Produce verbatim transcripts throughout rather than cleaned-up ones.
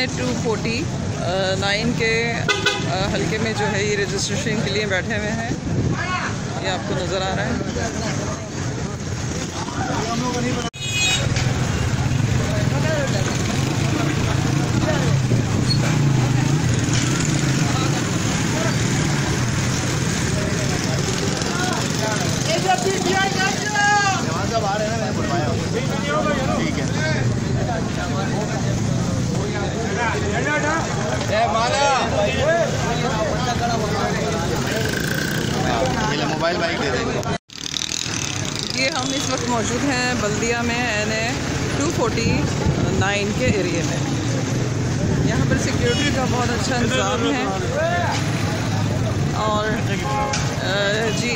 To forty nine के हल्के में जो है ये रजिस्ट्रेशन के लिए बैठे हुए हैं। ये आपको नज़र आ रहा है। ठीक है, मोबाइल बाइक दे देंगे। ये हम इस वक्त मौजूद हैं बल्दिया में N A two forty nine के एरिए में। यहाँ पर सिक्योरिटी का बहुत अच्छा इंतज़ाम है। और जी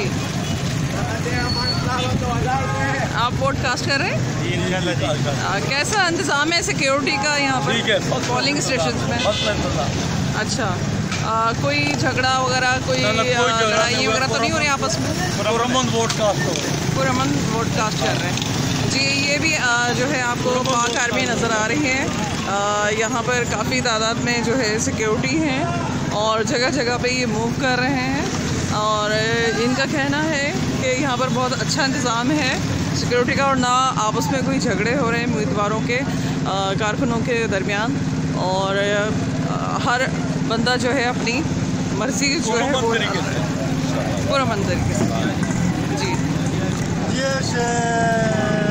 आप पॉडकास्ट कर रहे हैं? कैसा इंतज़ाम है सिक्योरिटी का यहाँ पर पोलिंग स्टेशन में? अच्छा, आ, कोई झगड़ा वगैरह, कोई लड़ाई वगैरह तो नहीं हो रही आपस में? पुरअमन वोट कास्ट पुरअमन वोट कास्ट कर रहे हैं जी। ये भी आ, जो है आपको पाक आर्मी नज़र आ रही है। यहाँ पर काफ़ी तादाद में जो है सिक्योरिटी हैं और जगह जगह पे ये मूव कर रहे हैं। और इनका कहना है कि यहाँ पर बहुत अच्छा इंतज़ाम है सिक्योरिटी का और ना आपस में कोई झगड़े हो रहे हैं उम्मीदवारों के, कारकुनों के दरमियान। और हर बंदा जो है अपनी मर्ज़ी जो है वो पुरअमन तरीके से जी।